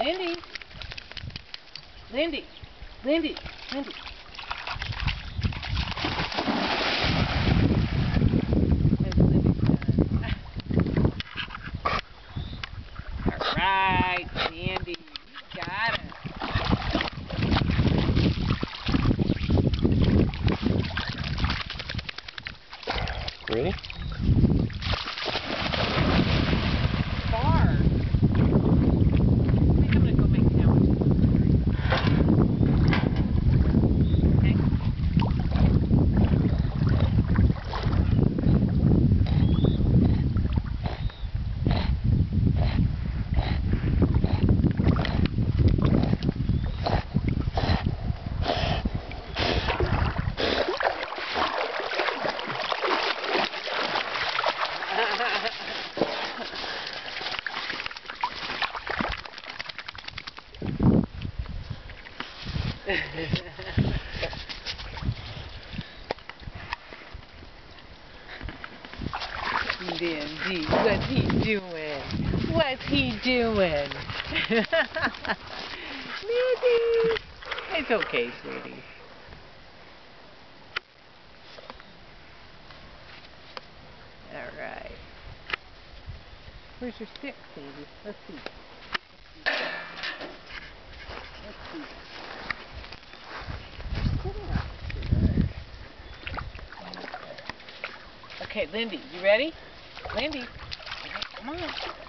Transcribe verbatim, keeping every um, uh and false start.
Lindy. Lindy. Lindy. Lindy. That's Lindy's done. All right, Sandy. You got it. Ready? Far. I think I'm going to go make sandwiches. Okay. Lindy, what's he doing? What's he doing? Lindy! It's okay, sweetie. Alright. Where's your stick, Sandy? Let's see. Let's see. Okay, Lindy, you ready? Lindy, come on.